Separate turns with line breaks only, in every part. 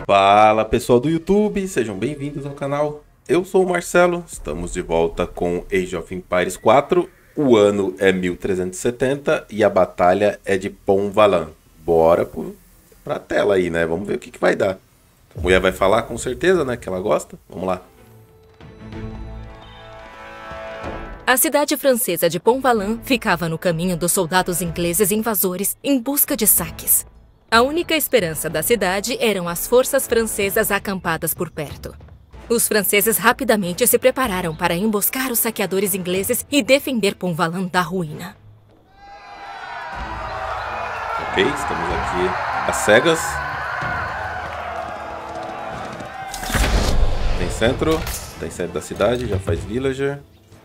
Fala pessoal do YouTube, sejam bem-vindos ao canal. Eu sou o Marcelo, estamos de volta com Age of Empires 4. O ano é 1370 e a batalha é de Pont Valant. Bora pra tela aí, né? Vamos ver o que vai dar. A mulher vai falar com certeza, né? Que ela gosta. Vamos lá.
A cidade francesa de Pont Valant ficava no caminho dos soldados ingleses invasores em busca de saques. A única esperança da cidade eram as forças francesas acampadas por perto. Os franceses rapidamente se prepararam para emboscar os saqueadores ingleses e defender Pont Valant da ruína.
Ok, estamos aqui às cegas. Tem centro da cidade, já faz villager.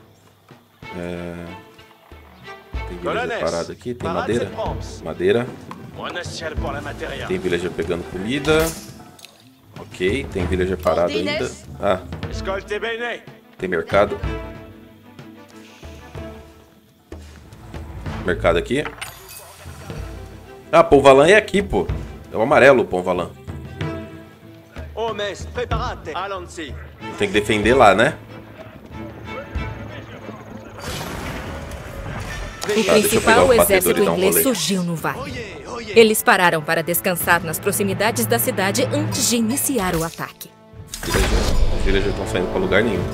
Tem villager parado aqui, tem madeira. Tem villager pegando comida. Ok, tem villager parado ainda. Ah, tem mercado. Mercado aqui. Ah, Pont Valant é aqui, pô. É o amarelo, Pont Valant. Tem que defender lá, né?
O principal exército inglês surgiu no vale. Eles pararam para descansar nas proximidades da cidade antes de iniciar o ataque.
Os villagers estão saindo para lugar nenhum.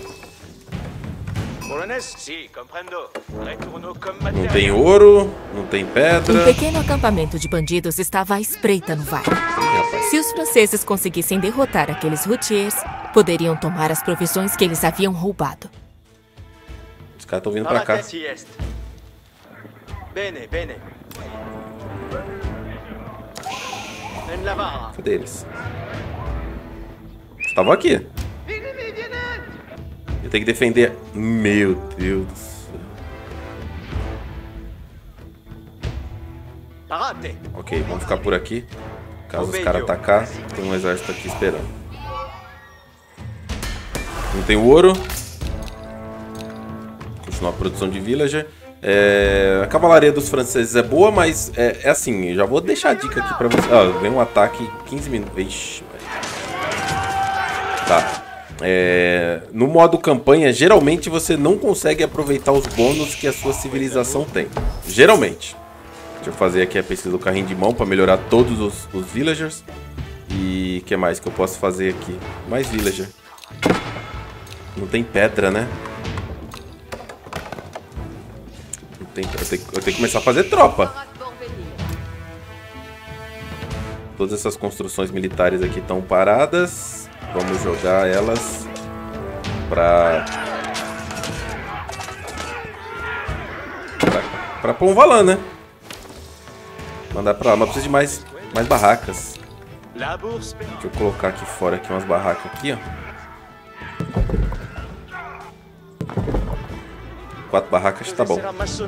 Não tem ouro, não tem pedra.
Um pequeno acampamento de bandidos estava à espreita no vale. Se os franceses conseguissem derrotar aqueles routiers, poderiam tomar as provisões que eles haviam roubado.
Os caras estão vindo para cá. Cadê eles? Estavam aqui. Eu tenho que defender. Meu Deus do céu. Ok, vamos ficar por aqui. Caso os caras atacar, tem um exército aqui esperando. Não tem ouro. Continuar a produção de villager. A cavalaria dos franceses é boa, mas é assim, já vou deixar a dica aqui pra você. Ó, vem um ataque 15 minutos. Ixi. Tá. No modo campanha, geralmente você não consegue aproveitar os bônus que a sua civilização tem. Geralmente. Deixa eu fazer aqui a pesquisa do carrinho de mão para melhorar todos os villagers. E o que mais que eu posso fazer aqui? Mais villager. Não tem pedra, né? Eu tenho que começar a fazer tropa. Todas essas construções militares aqui estão paradas. Vamos jogar elas pra Pont Valant, né? Mandar pra lá. Mas preciso de mais barracas. Deixa eu colocar aqui fora aqui umas barracas aqui, ó. 4 barracas tá bom. Preciso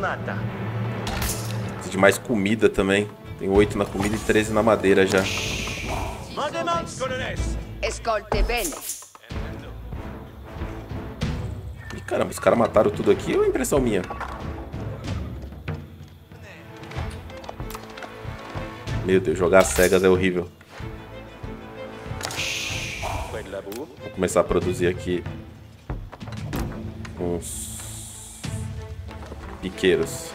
de mais comida também. Tem 8 na comida e 13 na madeira já. Ih, caramba, os caras mataram tudo aqui ou é impressão minha? Meu Deus, jogar às cegas é horrível. Vou começar a produzir aqui uns piqueiros.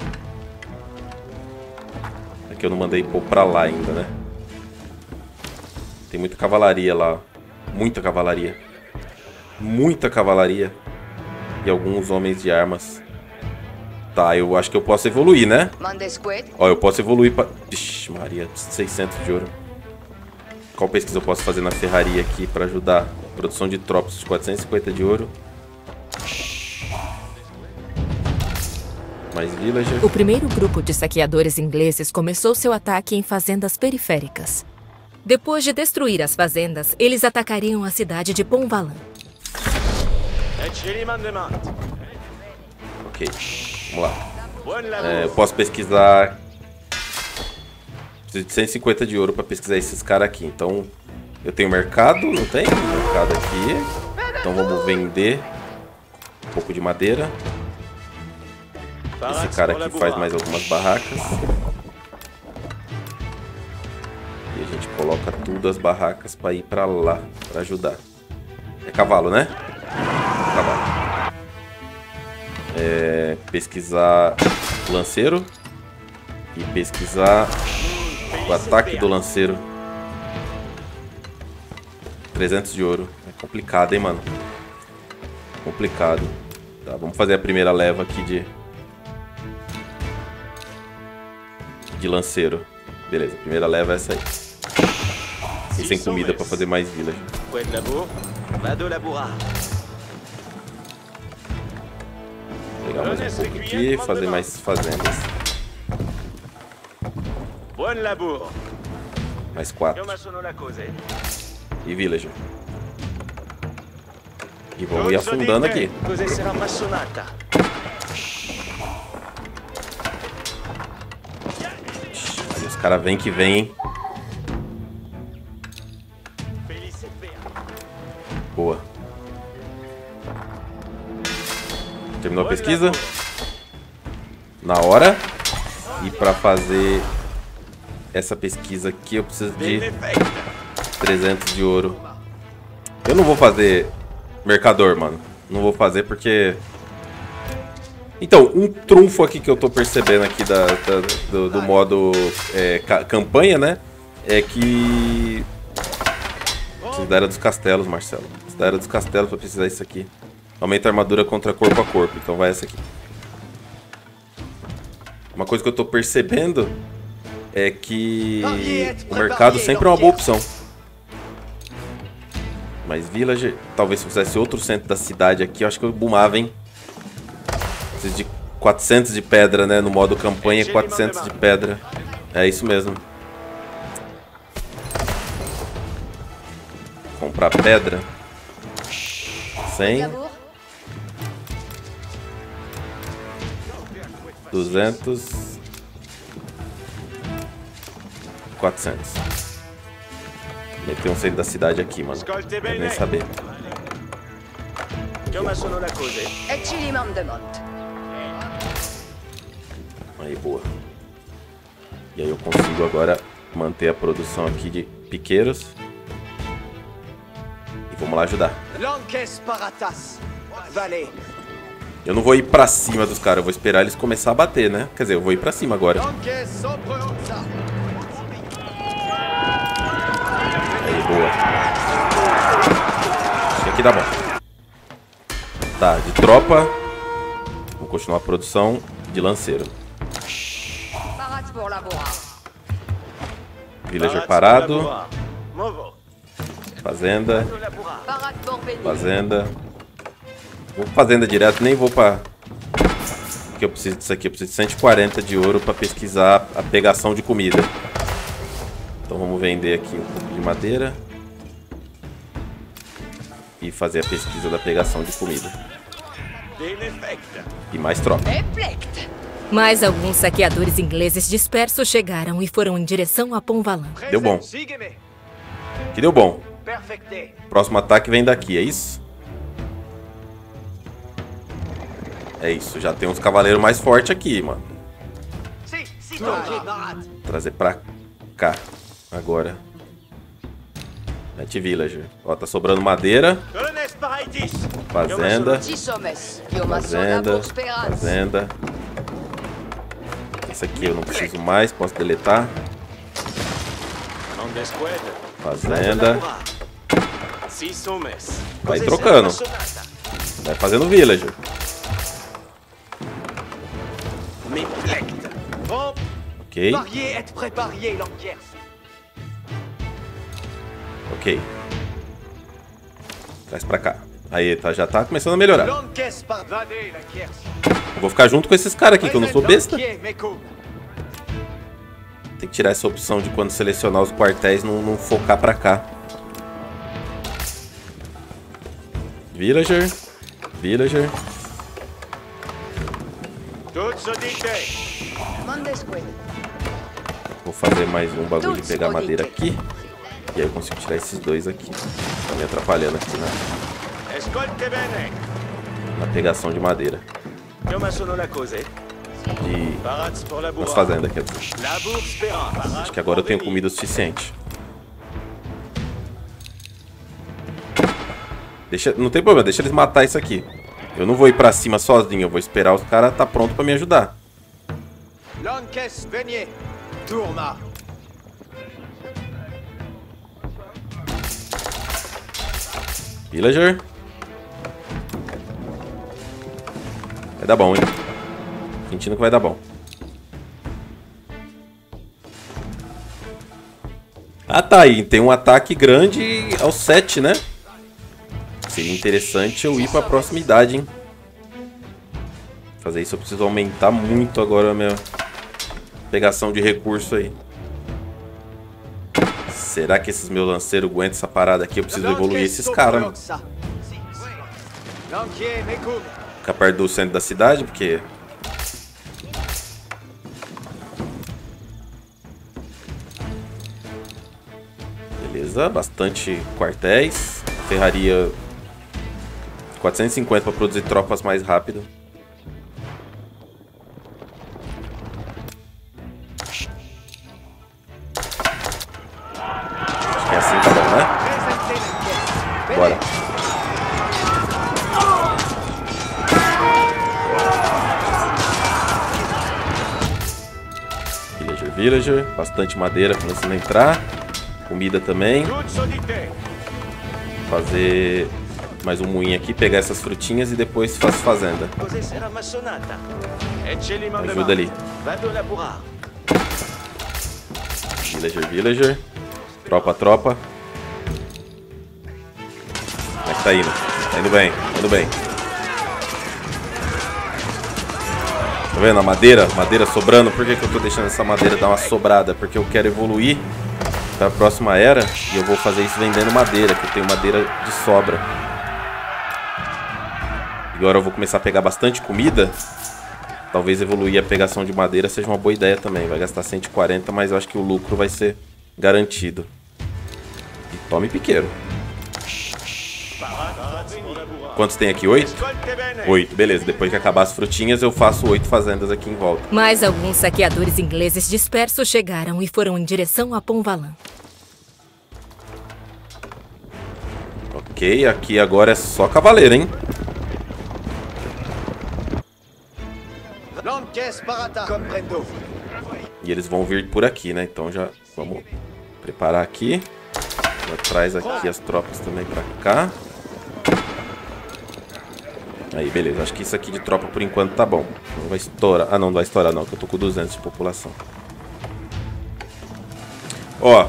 Aqui eu não mandei pôr pra lá ainda, né? Tem muita cavalaria lá. Muita cavalaria. Muita cavalaria. E alguns homens de armas. Tá, eu acho que eu posso evoluir, né? Ó, eu posso evoluir pra... Ixi, Maria, 600 de ouro. Qual pesquisa eu posso fazer na ferraria aqui pra ajudar? Produção de tropas de 450 de ouro. Mais villager.
O primeiro grupo de saqueadores ingleses começou seu ataque em fazendas periféricas. Depois de destruir as fazendas, eles atacariam a cidade de Pont Valant.
Ok, vamos lá. Eu posso pesquisar... Preciso de 150 de ouro para pesquisar esses caras aqui. Então, eu tenho mercado, não tem? Mercado aqui. Então vamos vender um pouco de madeira. Esse cara aqui faz mais algumas barracas. E a gente Coloca tudo as barracas pra ir pra lá, pra ajudar. É cavalo, né? Cavalo. Pesquisar o lanceiro. E pesquisar o ataque do lanceiro. 300 de ouro. É complicado, hein, mano? Complicado. Tá, vamos fazer a primeira leva aqui de lanceiro. Beleza, a primeira leva é essa aí. E sem comida pra fazer mais village. Pegar mais um pouco aqui, fazer mais fazendas. Mais 4. E villager. E vamos ir afundando aqui. Aí os caras vêm que vêm, hein? Boa. Terminou a pesquisa. Na hora. E pra fazer essa pesquisa aqui eu preciso de 300 de ouro. Eu não vou fazer mercador, mano. Não vou fazer porque... Então, um trunfo aqui que eu tô percebendo aqui do modo campanha, né? É que... Preciso da Era dos Castelos, Marcelo. Preciso da Era dos Castelos pra precisar disso aqui. Aumenta a armadura contra corpo a corpo. Então vai essa aqui. Uma coisa que eu tô percebendo é que o mercado sempre é uma boa opção. Mas village, talvez se eu fizesse outro centro da cidade aqui, eu acho que eu boomava, hein? Preciso de 400 de pedra, né? No modo campanha, 400 de pedra. É isso mesmo. Comprar pedra. 100. 200. 400. Meter um centro da cidade aqui, mano. Não quero nem saber. Aí, boa. E aí eu consigo agora manter a produção aqui de piqueiros. E vamos lá ajudar. Eu não vou ir pra cima dos caras, eu vou esperar eles começar a bater, né? Quer dizer, eu vou ir pra cima agora. Aí, boa. Acho que aqui dá bom. Tá, de tropa. Vou continuar a produção de lanceiro. Villager parado. Fazenda. Fazenda. Vou pra fazenda direto, nem vou pra... Porque eu preciso disso aqui. Eu preciso de 140 de ouro pra pesquisar a pegação de comida. Então vamos vender aqui um pouco de madeira. E fazer a pesquisa da pegação de comida. E mais tropa.
Mais alguns saqueadores ingleses dispersos chegaram e foram em direção a Pont Valant.
Deu bom. Que deu bom. Próximo ataque vem daqui, é isso? É isso, já tem uns cavaleiros mais fortes aqui, mano. Trazer pra cá. Agora. Net Villager. Ó, tá sobrando madeira. Fazenda. Fazenda. Fazenda. Esse aqui eu não preciso mais, posso deletar. Fazenda. Vai trocando. Vai fazendo villager. Ok. Ok. Traz pra cá. Aí, tá, já tá começando a melhorar. Eu vou ficar junto com esses caras aqui, que eu não sou besta. Tem que tirar essa opção de quando selecionar os quartéis não focar pra cá. Villager. Villager. Vou fazer mais um bagulho de pegar madeira aqui. E aí eu consigo tirar esses dois aqui. Tá me atrapalhando aqui na pegação de madeira. De umas fazendas aqui. Acho que agora eu tenho comida o suficiente. Não tem problema, deixa eles matar isso aqui. Eu não vou ir pra cima sozinho, eu vou esperar os caras tá pronto pra me ajudar. Villager. Vai dar bom, hein? Sentindo que vai dar bom. Ah, tá aí. Tem um ataque grande ao 7, né? Seria interessante eu ir pra proximidade, hein? Fazer isso eu preciso aumentar muito agora a minha pegação de recurso aí. Será que esses meus lanceiros aguentam essa parada aqui? Eu preciso evoluir esses caras, mano. Ficar perto do centro da cidade, porque... Beleza, bastante quartéis. Ferraria 450 para produzir tropas mais rápido. Acho que é assim, tá bom, né? Bora. Villager, bastante madeira começando a entrar. Comida também. Fazer mais um moinho aqui, pegar essas frutinhas e depois faço fazenda. Ajuda ali. Villager. Tropa. Como é que tá indo? Tá indo bem, Tá vendo a madeira? Madeira sobrando. Por que eu tô deixando essa madeira dar uma sobrada? Porque eu quero evoluir para a próxima era e eu vou fazer isso vendendo madeira, que eu tenho madeira de sobra. Agora eu vou começar a pegar bastante comida. Talvez evoluir a pegação de madeira seja uma boa ideia também. Vai gastar 140, mas eu acho que o lucro vai ser garantido. E tome piqueiro. Quantos tem aqui? 8? 8, beleza. Depois que acabar as frutinhas, eu faço 8 fazendas aqui em volta.
Mais alguns saqueadores ingleses dispersos chegaram e foram em direção a Pont-Valin.
Ok, aqui agora é só cavaleiro, hein? E eles vão vir por aqui, né? Então já vamos preparar aqui. Já traz aqui as tropas também pra cá. Aí, beleza. Acho que isso aqui de tropa por enquanto tá bom. Não vai estourar. Ah, não vai estourar não, que eu tô com 200 de população. Ó.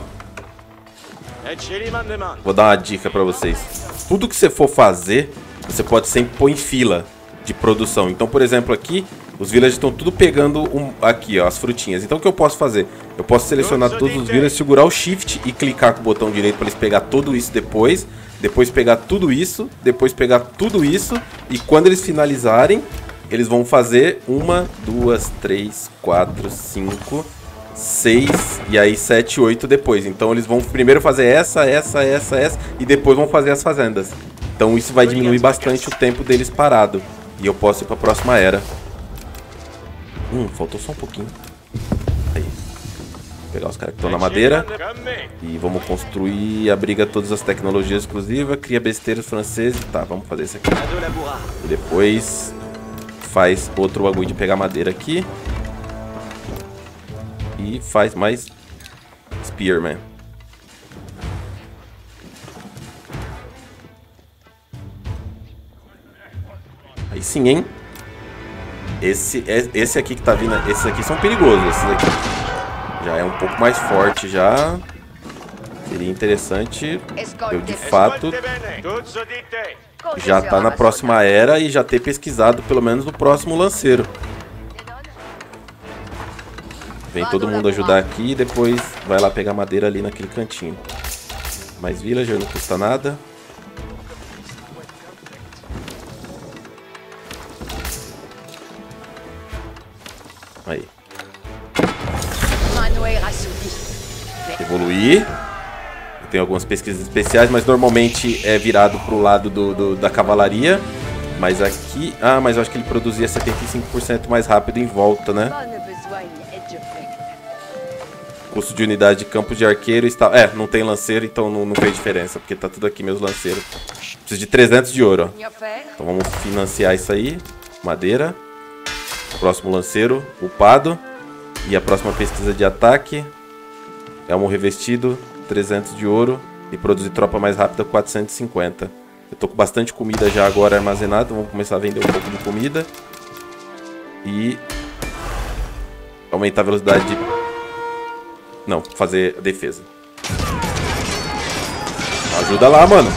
Vou dar uma dica pra vocês. Tudo que você for fazer, você pode sempre pôr em fila de produção. Então, por exemplo, aqui, os villagers estão tudo pegando aqui, ó, as frutinhas. Então, o que eu posso fazer? Eu posso selecionar todos os villagers, segurar o Shift e clicar com o botão direito para eles pegar tudo isso depois. Depois pegar tudo isso, depois pegar tudo isso. E quando eles finalizarem, eles vão fazer 1, 2, 3, 4, 5, 6 e aí 7, 8 depois. Então eles vão primeiro fazer essa e depois vão fazer as fazendas. Então isso vai diminuir bastante o tempo deles parado. E eu posso ir para a próxima era. Faltou só um pouquinho. Aí. Vou pegar os caras que estão na madeira. E vamos construir, abriga todas as tecnologias exclusivas, cria besteiros franceses. Tá, vamos fazer isso aqui. E depois faz outro bagulho de pegar madeira aqui. E faz mais Spearman. Aí sim, hein? Esse aqui que tá vindo, esses aqui são perigosos, esses aqui. Já é um pouco mais forte já. Seria interessante eu, de fato, já tá na próxima era e já ter pesquisado pelo menos o próximo lanceiro. Vem todo mundo ajudar aqui e depois vai lá pegar madeira ali naquele cantinho. Mais villager, não custa nada. Aí. Evoluir. Eu tenho algumas pesquisas especiais, mas normalmente é virado pro lado da cavalaria. Mas aqui... Ah, mas eu acho que ele produzia 75% mais rápido em volta, né? Custo de unidade de campo de arqueiro está... É, não tem lanceiro, então não fez diferença, porque tá tudo aqui meus lanceiros. Preciso de 300 de ouro, ó. Então vamos financiar isso aí. Madeira. Próximo lanceiro, upado. E a próxima pesquisa de ataque. Elmo revestido, 300 de ouro. E produzir tropa mais rápida, 450. Eu tô com bastante comida já agora armazenada. Vamos começar a vender um pouco de comida. E... aumentar a velocidade de... Não, fazer a defesa. Ajuda lá, mano.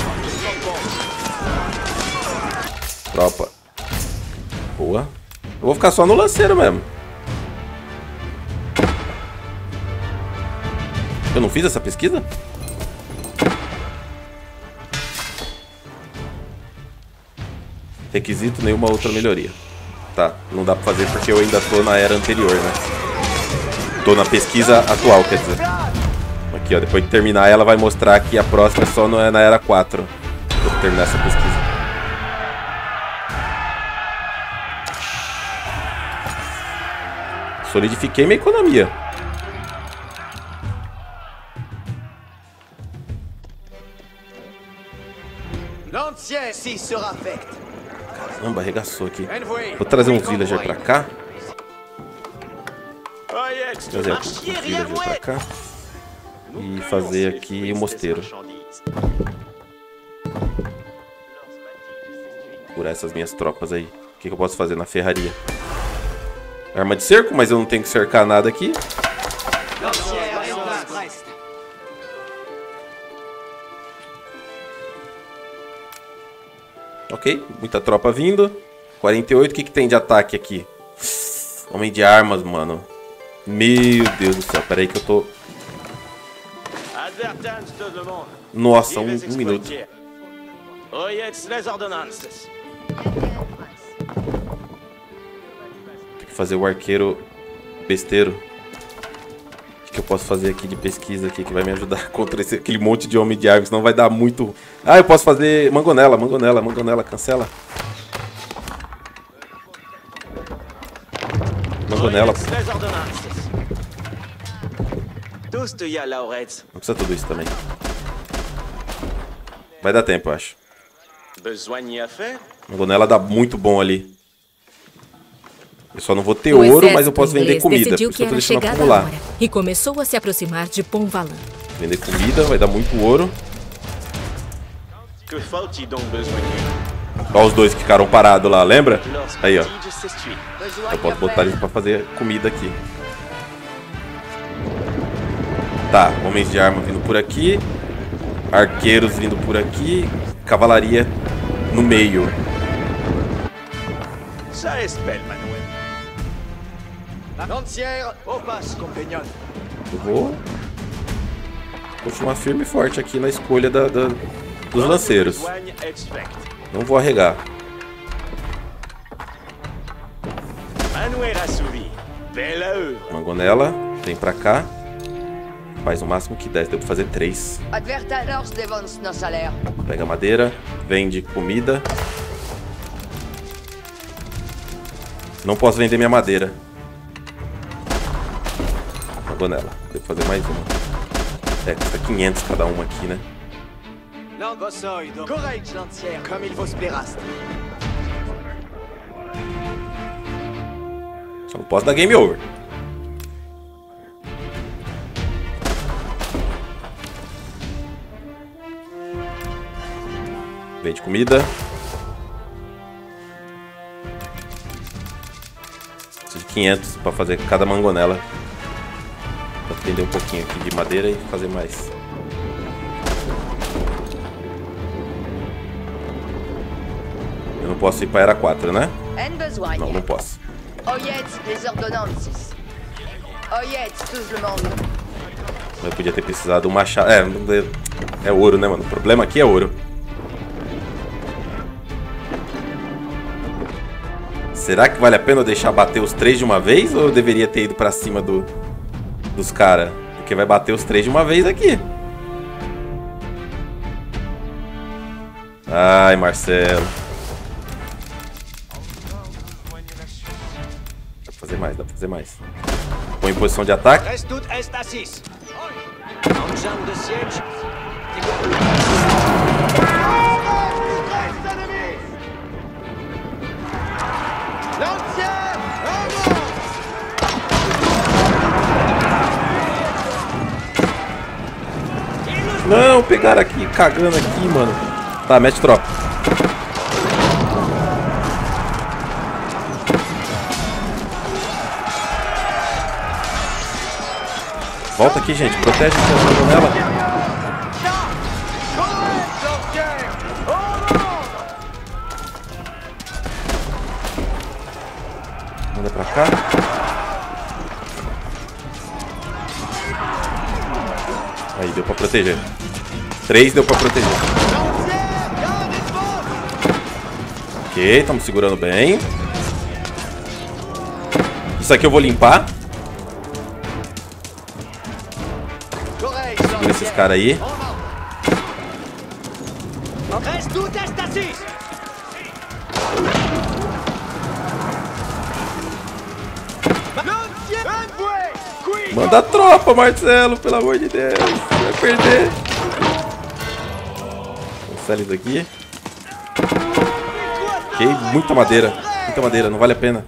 Tropa. Boa. Eu vou ficar só no lanceiro mesmo. Eu não fiz essa pesquisa? Requisito, nenhuma outra melhoria. Tá, não dá pra fazer porque eu ainda tô na era anterior, né? Tô na pesquisa atual, quer dizer. Aqui, ó, depois de terminar ela vai mostrar que a próxima só não é na era 4. Vou terminar essa pesquisa. Solidifiquei minha economia. Caramba, arregaçou aqui. Vou trazer um villager pra cá. Trazer um villager pra cá. E fazer aqui o mosteiro. Curar essas minhas tropas aí. O que eu posso fazer na ferraria? Arma de cerco, mas eu não tenho que cercar nada aqui. Ok, muita tropa vindo. 48, o que tem de ataque aqui? Homem de armas, mano. Meu Deus do céu, pera aí que eu tô... Nossa, um minuto. Tem que fazer o arqueiro besteiro. O que eu posso fazer aqui de pesquisa aqui que vai me ajudar contra aquele monte de homem de armas? Senão vai dar muito... Ah, eu posso fazer mangonela, cancela. Mangonela. Não precisa tudo isso também. Vai dar tempo, eu acho. Mangonela dá muito bom ali. Eu só não vou ter ouro, mas eu posso vender comida.
Decidiu que era chegada a hora e começou a se aproximar de Pont Valant.
Vender comida, vai dar muito ouro. Olha os dois que ficaram parados lá, lembra? Aí, ó. Eu posso botar eles pra fazer comida aqui. Tá, homens de arma vindo por aqui. Arqueiros vindo por aqui. Cavalaria no meio. Eu vou continuar firme e forte aqui na escolha dos lanceiros. Não vou arregar. Mangonela, vem pra cá. Faz o máximo que 10, deu pra fazer 3. Pega madeira, vende comida. Não posso vender minha madeira. Mangonela, deu pra fazer mais uma. É, custa 500 cada uma aqui, né? Só não posso dar game over. Vende comida. Preciso de 500 para fazer cada mangonela. Vou vender um pouquinho aqui de madeira e fazer mais. Eu não posso ir para era 4, né? Não, não posso. Eu podia ter precisado de um machado. É ouro, né, mano? O problema aqui é ouro. Será que vale a pena eu deixar bater os 3 de uma vez? Ou eu deveria ter ido pra cima dos caras? Porque vai bater os 3 de uma vez aqui. Ai, Marcelo. fazer mais, dá pra fazer mais. Põe em posição de ataque. Não, pegaram aqui, cagando aqui, mano. Tá, mete tropa. Volta aqui, gente. Protege essa janela. Manda pra cá. Aí, deu pra proteger. 3 deu pra proteger. Ok, estamos segurando bem. Isso aqui eu vou limpar. Segura esses caras aí. Manda a tropa, Marcelo, pelo amor de Deus. Vai perder. Cancela isso aqui. Ok, muita madeira. Muita madeira, não vale a pena.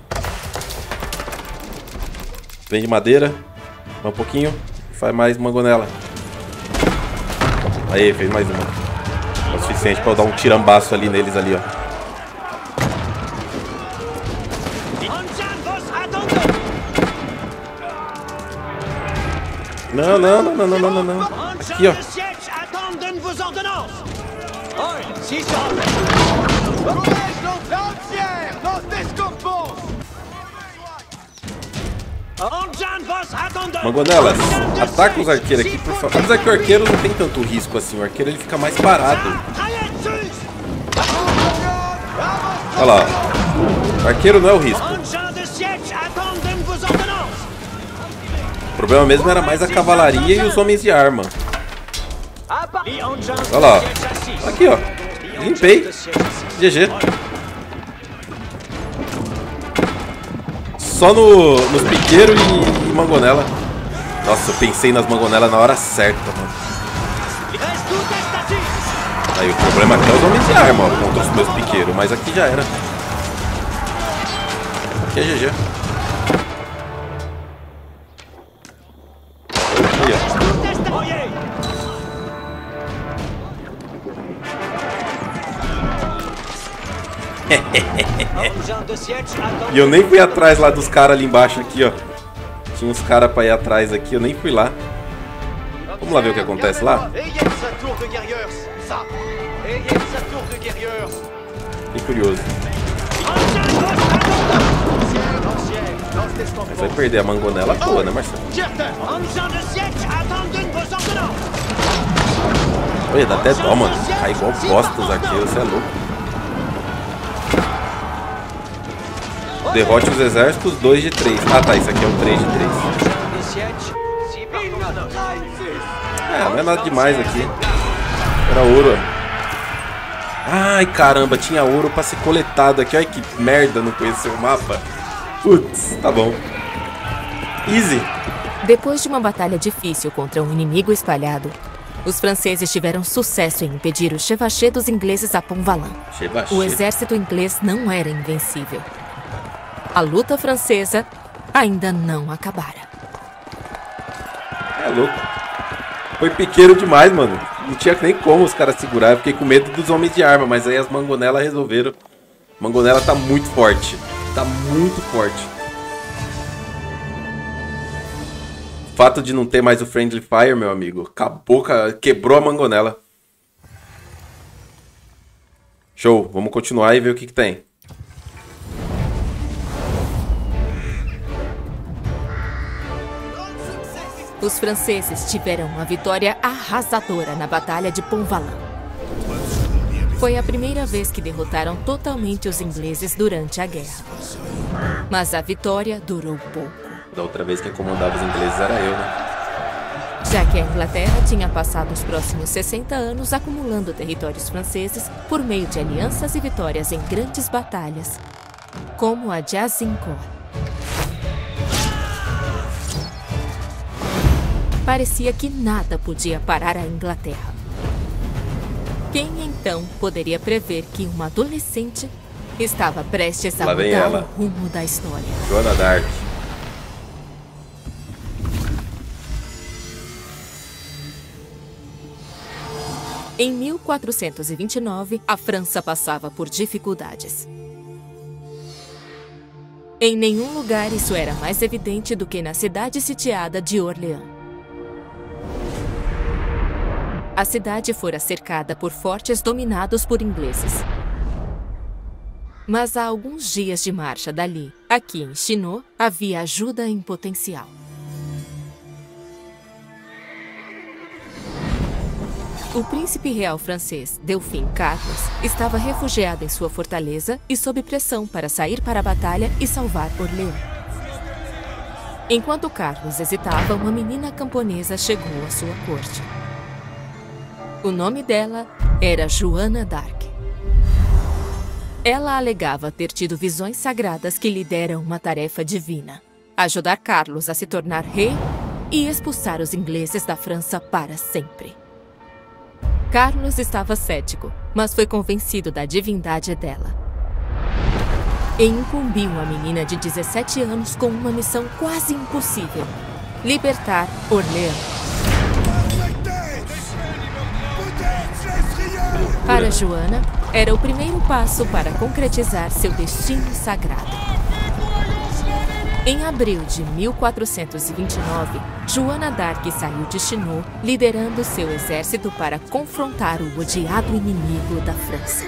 Vende madeira. Vai um pouquinho. Faz mais mangonela. Aí, fez mais uma. É o suficiente pra eu dar um tirambaço ali neles ali, ó. Não, não, não, não, não, não, não. Aqui, ó. Mangonelas, ataca os arqueiros aqui, por favor. Apesar que o arqueiro não tem tanto risco assim. O arqueiro ele fica mais parado. Olha lá. O arqueiro não é o risco. O problema mesmo era mais a cavalaria e os homens de arma. Olha lá. Aqui, ó. Limpei. GG. Só nos piqueiros e mangonela. Nossa, eu pensei nas mangonelas na hora certa, mano. Aí o problema aqui é os homens de arma, ó, contra os meus piqueiros. Mas aqui já era. Aqui é GG. Aí, ó. E eu nem fui atrás lá dos caras ali embaixo aqui, ó. Tinha uns caras pra ir atrás aqui, eu nem fui lá. Vamos lá ver o que acontece lá. Fiquei curioso. Mas vai perder a mangonela boa, né, Marcelo? Olha, dá até dó, mano. Cai igual bosta os arqueiros, você é louco. Derrote os exércitos 2 de 3. Ah, tá, isso aqui é um 3 de 3. É, não é nada demais aqui. Era ouro. Ai, caramba, tinha ouro pra ser coletado aqui. Olha que merda não conhecer o mapa. Putz, tá bom. Easy.
Depois de uma batalha difícil contra um inimigo espalhado, os franceses tiveram sucesso em impedir o chevauchê dos ingleses a Pont-Valin. O exército inglês não era invencível. A luta francesa ainda não acabara.
É louco. Foi piqueiro demais, mano. Não tinha nem como os caras segurar. Eu fiquei com medo dos homens de arma, mas aí as mangonelas resolveram. Mangonela tá muito forte. Tá muito forte. O fato de não ter mais o Friendly Fire, meu amigo, acabou, quebrou a mangonela. Show. Vamos continuar e ver o que tem.
Os franceses tiveram uma vitória arrasadora na Batalha de Pont-Valin. Foi a primeira vez que derrotaram totalmente os ingleses durante a guerra. Mas a vitória durou pouco.
Da outra vez quem comandava os ingleses era eu, né?
Já que a Inglaterra tinha passado os próximos 60 anos acumulando territórios franceses por meio de alianças e vitórias em grandes batalhas, como a de Azincourt. parecia que nada podia parar a Inglaterra. Quem então poderia prever que uma adolescente estava prestes a mudar o rumo da história?
Joana d'Arc.
Em 1429, a França passava por dificuldades. Em nenhum lugar isso era mais evidente do que na cidade sitiada de Orleans. A cidade fora cercada por fortes dominados por ingleses. Mas a alguns dias de marcha dali, aqui em Chinon, havia ajuda em potencial. O príncipe real francês, Delfim Carlos, estava refugiado em sua fortaleza e sob pressão para sair para a batalha e salvar Orleans. Enquanto Carlos hesitava, uma menina camponesa chegou à sua corte. O nome dela era Joana d'Arc. Ela alegava ter tido visões sagradas que lhe deram uma tarefa divina: ajudar Carlos a se tornar rei e expulsar os ingleses da França para sempre. Carlos estava cético, mas foi convencido da divindade dela. E incumbiu a menina de 17 anos com uma missão quase impossível: libertar Orleans. Para Joana, era o primeiro passo para concretizar seu destino sagrado. Em abril de 1429, Joana d'Arc saiu de Chinon, liderando seu exército para confrontar o odiado inimigo da França.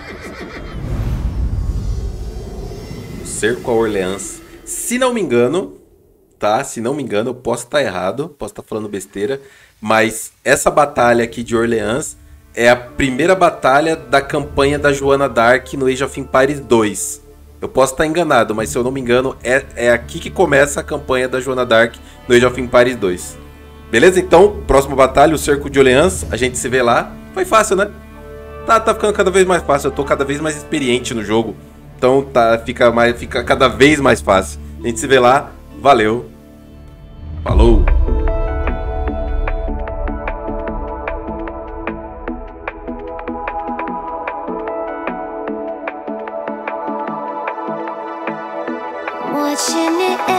Cerco a Orleans. Se não me engano, tá? Se não me engano, eu posso estar errado, posso estar falando besteira, mas essa batalha aqui de Orleans é a primeira batalha da campanha da Joana d'Arc no Age of Empires 2. Eu posso estar enganado, mas se eu não me engano, é aqui que começa a campanha da Joana d'Arc no Age of Empires 2. Beleza? Então, próxima batalha, o Cerco de Orleans. A gente se vê lá. Foi fácil, né? Tá ficando cada vez mais fácil. Eu tô cada vez mais experiente no jogo. Então fica cada vez mais fácil. A gente se vê lá. Valeu. Falou.
Watching it